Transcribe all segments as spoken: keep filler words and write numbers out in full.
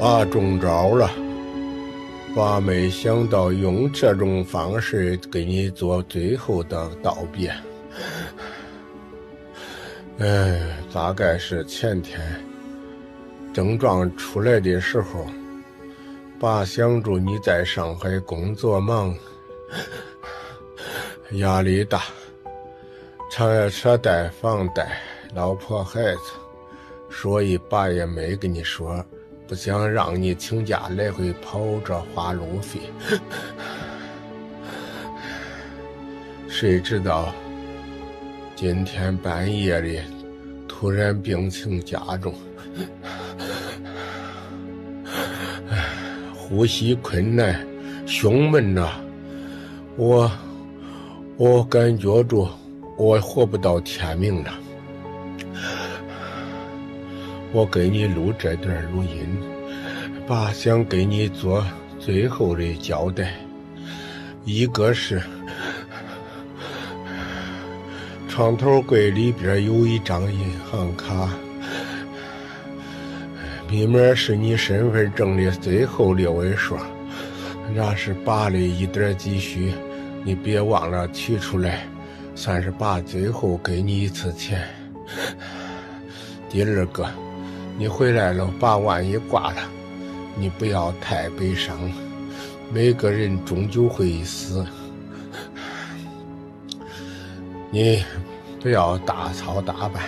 爸中招了，爸没想到用这种方式给你做最后的道别。哎，大概是前天症状出来的时候，爸想着你在上海工作忙，压力大，常要车贷、房贷、老婆孩子，所以爸也没跟你说，不想让你请假来回跑着花路费。谁知道今天半夜里突然病情加重，呼吸困难，胸闷呐、啊，我我感觉着我活不到天明了。我给你录这段录音，爸想给你做最后的交代。一个是床头柜里边有一张银行卡，密码是你身份证的最后六位数，那是爸的一点积蓄，你别忘了取出来，算是爸最后给你一次钱。第二个，你回来了，爸万一挂了，你不要太悲伤，每个人终究会死，你不要大操大办，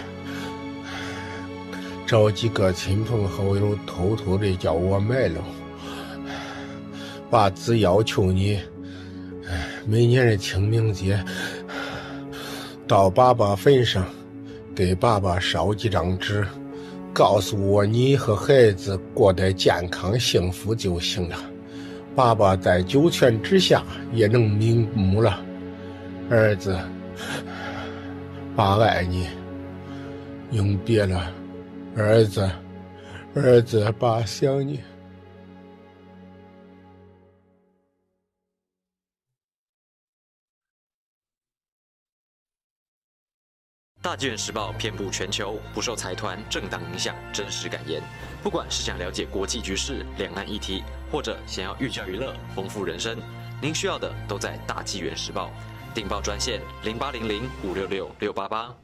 找几个亲朋好友偷偷的叫我买了，爸只要求你每年的清明节到爸爸坟上给爸爸烧几张纸，告诉我你和孩子过得健康幸福就行了，爸爸在九泉之下也能瞑目了。儿子，爸爱你，永别了，儿子，儿子，爸想你。 大纪元时报遍布全球，不受财团、政党影响，真实感言。不管是想了解国际局势、两岸议题，或者想要寓教于乐、丰富人生，您需要的都在大纪元时报。订报专线零八零零五六六六八八。